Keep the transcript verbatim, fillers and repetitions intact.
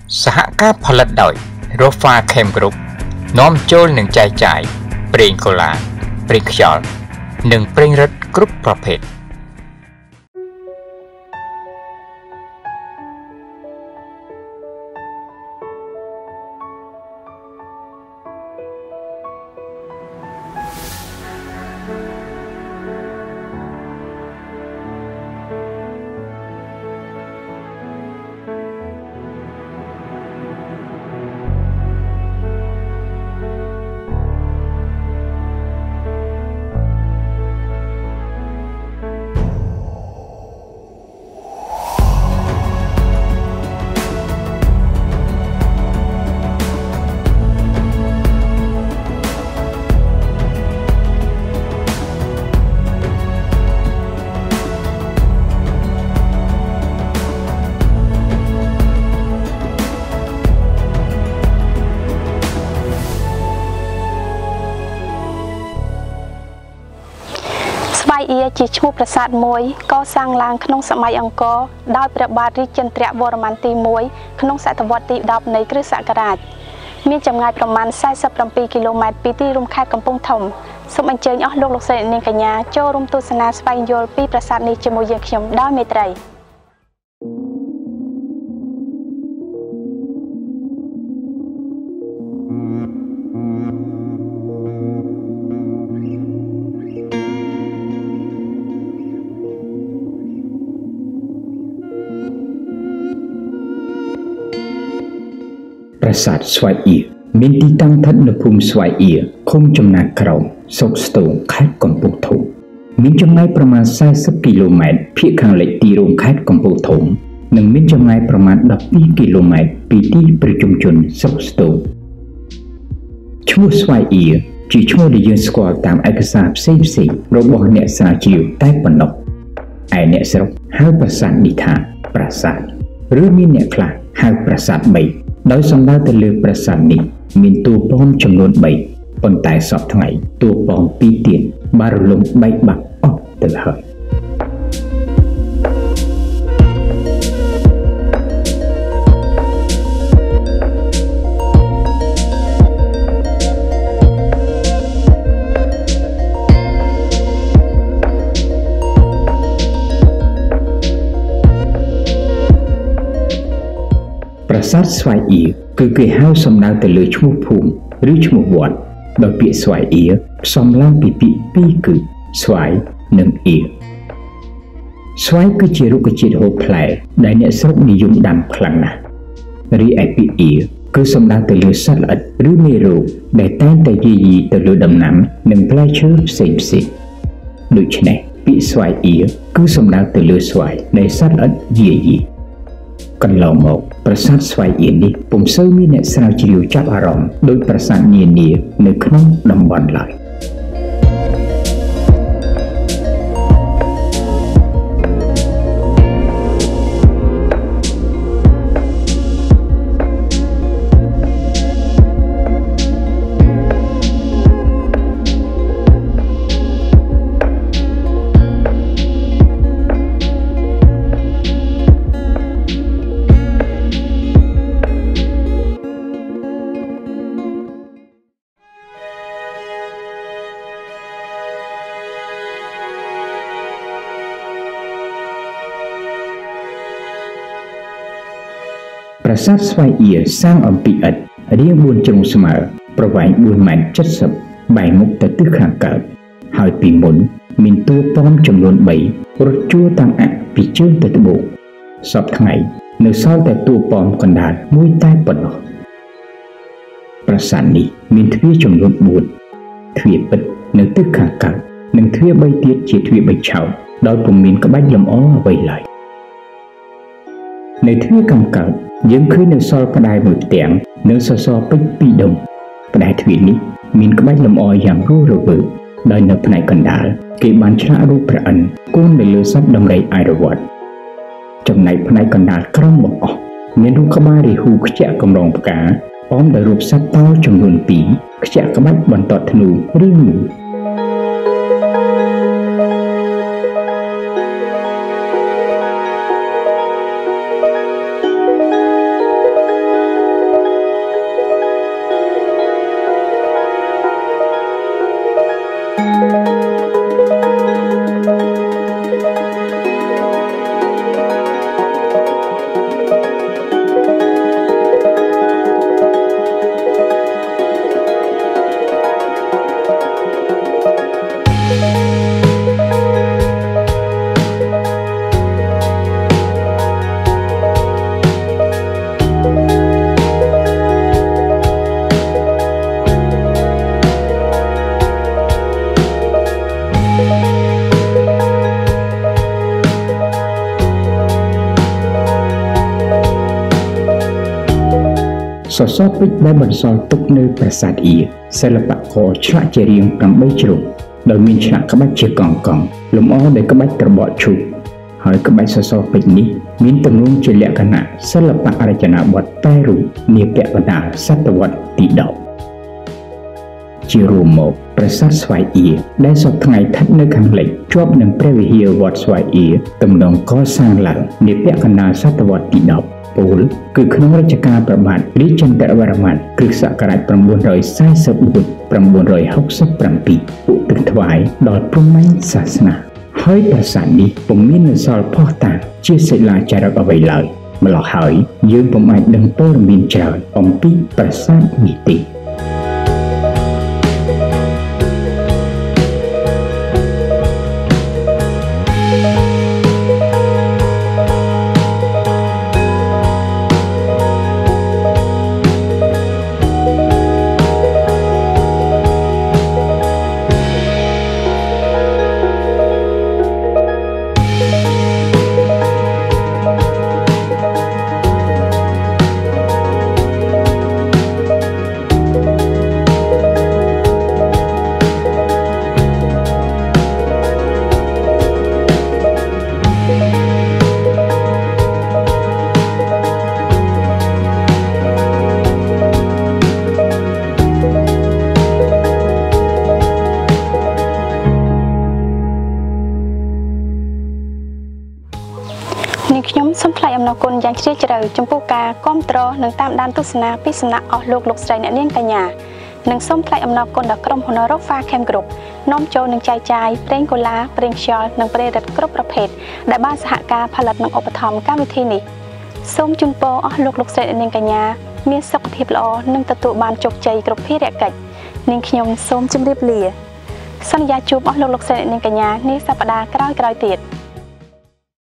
សហការផលិតដោយ Rofa Chem Group នាំចូលនិងចែកចាយប្រេងកូឡាប្រេងខ្យល់និងប្រេងរឹតគ្រប់ប្រភេទ ជាឈ្មោះប្រាសាទមួយកសាងឡើងក្នុងសម័យអង្គរដោយព្រះបាទរាជេន្ទ្រវរ្ម័នទី មួយ ក្នុងសតវត្សទី ដប់ នៃគ្រិស្តសករាជមានចម្ងាយប្រមាណ สี่สิบเจ็ด គីឡូម៉ែត្រពីទីរួមខេត្តកំពង់ធំសូមអញ្ជើញអស់លោកលោកស្រីនាងកញ្ញាចូលរួមទស្សនាស្វែងយល់ពីប្រាសាទនេះជាមួយយើងខ្ញុំដោយមេត្រីប្រាសាទស្វាយអៀមានទីតាំងស្ថិតនៅភូមិស្វាយអៀឃុំចំណាកក្រោមស្រុកស្ទូងខេត្តកំពង់ធំមានចម្ងាយប្រមាណ สี่สิบ គីឡូម៉ែត្រភាគខាងលិចទីរួមខេត្តកំពង់ធំនិងមានចម្ងាយប្រមាណ ដប់ពីរ គីឡូម៉ែត្រពីទីប្រជុំជនស្រុកស្ទូងឈ្មោះស្វាយអៀជាឈ្មោះដែលយើងស្គាល់តាមឯកសារផ្សេងៗរបស់អ្នកស្រាវជ្រាវតែប៉ុណ្ណោះឯអ្នកស្រុកហៅប្រាសាទនេះថាប្រាសាទឬមានអ្នកខ្លះហៅប្រាសាទបី ដោយសំដៅទៅលើប្រាសាទនេះមានតួប៉មចំនួន បី ប៉ុន្តែសពថ្ងៃតួប៉ម ពីរ ទៀតបានរលំបែកបាក់អស់ទៅហើយ ប្រាសាទស្វាយអៀគឺគេហៅសំដៅទៅលើឈ្មោះភូមិឬឈ្មោះវត្តដោយពាក្យស្វាយអៀផ្សំឡើងពីពាក្យពីរគឺស្វាយនិងអៀស្វាយគឺជារុក្ខជាតិហូបផ្លែដែលអ្នកស្រុកនិយមដាំខ្លាំងណាស់រីឯពាក្យអៀគឺសំដៅទៅលើសត្វល្អិតឬមេរោគដែលតែងតែយាយីទៅលើដំណាំនិងផ្លែឈើផ្សេងៗដូច្នេះពាក្យស្វាយអៀគឺសំដៅទៅលើស្វាយដែលសត្វល្អិតយាយី កន្លងមកប្រាសាទស្វាយអៀនេះពុំសូវមានអ្នកស្រាវជ្រាវចាប់អារម្មណ៍ដោយប្រាសាទនានានៅក្នុងតំបន់ឡើយ ប្រាសាទស្វាយអៀសាងអំពីឥដ្ឋរាង បួន ជ្រុងស្មើប្រវែង បួន ម៉ែត្រ เจ็ดสิบ បែរមុខទៅទិសខាងកើតហើយពីមុនមានតួប៉មចំនួន បី រត់ជួរតាំងអាក់ពីជើងទៅត្បូងសពថ្ងៃនៅសល់តែតួប៉មកណ្ដាលមួយតែប៉ុណ្ណោះប្រាសាទនេះមានទ្វារចំនួន បួន ទ្វារពិតនៅទិសខាងកើតនិងទ្វារ បី ទៀតជាទ្វារបីឆោតដោយពុំមានក្បាច់លម្អអ្វីឡើយនៅទ្វារខាងកើត យើងឃើញនៅសល់ផ្តែរមួយផ្ទាំងនៅសសរពេជ្រពីរដុំផ្តែរទ្វារនេះមានក្បាច់លម្អយ៉ាងរស់រវើកដោយនៅផ្នែកកណ្ដាលគេបានឆ្លាក់រូបព្រះឥន្ទគូននៅលើសត្វដំរីអៃរវត្តចំណែកផ្នែកកណ្ដាលក្រោមបង្អស់មានរូបក្បាលរាហូខ្ជាក់កម្រងផ្កាអមដោយរូបសត្វតោចំនួន ពីរ ខ្ជាក់ក្បាច់បន្ទាត់ធ្នូរាងមូល។សសរពេជ្រដែលបន្សល់ទុកនៅប្រាសាទអ៊ីសិល្បករឆ្លាក់ជារាងប្រាំបីជ្រុងដោយមានឆ្លាក់ក្បាច់ជាកង់កង់លម្អដោយក្បាច់ត្របកឈូកហើយក្បាច់សសរពេជ្រនេះមានទម្រង់ជាលក្ខណៈសិល្បៈរចនាបថតែរូបនាពាក់កណ្ដាលសតវត្សទីដប់ជារួមមកប្រាសាទស្វាយអ៊ីដែលសពថ្ងៃស្ថិតនៅខាងលិចជាប់នឹងព្រះវិហារវត្តស្វាយអ៊ីទំនងកសាងឡើងនាពាក់កណ្ដាលសតវត្សទីដប់ពោលគឺក្នុងរជ្ជកាលព្រះបាទរាជេន្ទ្រវរ្ម័នគ្រិស្តសករាជ៩៤៤-៩៦៧ឧទ្ទិសថ្វាយដល់ព្រហ្មញ្ញសាសនាហើយប្រាសាទនេះពុំមាននៅសល់ភស្តុតាងជាសិលាចារឹកអ្វីឡើយម្ល៉េះហើយយើងពុំអាចដឹងព័ត៌មានច្រើនអំពីប្រាសាទនេះទេនាងខ្ញុំសូមថ្លែងអំណរគុណយ៉ាងជ្រាលជ្រៅចំពោះការគាំទ្រនិងតាមដានទស្សនាពីសំណាក់អស់លោកលោកស្រីអ្នកនាងកញ្ញានិងសូមថ្លែងអំណរគុណដល់ក្រុមហ៊ុន Rofa Chem Group នាំចូលនិងចែកចាយប្រេងកូឡាប្រេងខ្យល់និងប្រេងរឹតគ្រប់ប្រភេទដែលបានសហការផលិតនិងឧបត្ថម្ភកម្មវិធីនេះសូមជូនពរអស់លោកលោកស្រីអ្នកនាងកញ្ញាមានសុខភាពល្អនិងទទួលបានជោគជ័យគ្រប់ភារកិច្ចនាងខ្ញុំសូមជម្រាបលាសន្យាជួបអស់លោកលោកស្រីអ្នកនាងកញ្ញានាសប្តាហ៍ក្រោយៗទៀត